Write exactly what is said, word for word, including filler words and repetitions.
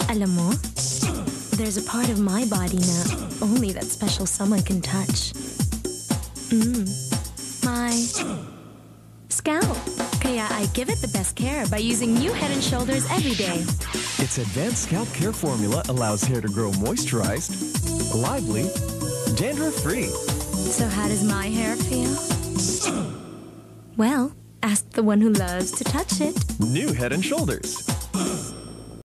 Alam mo, there's a part of my body na only that special someone can touch. Mm. My scalp. Kaya I give it the best care by using new Head and Shoulders every day. Its advanced scalp care formula allows hair to grow moisturized, lively, dandruff-free. So how does my hair feel? Well, ask the one who loves to touch it. New Head and Shoulders.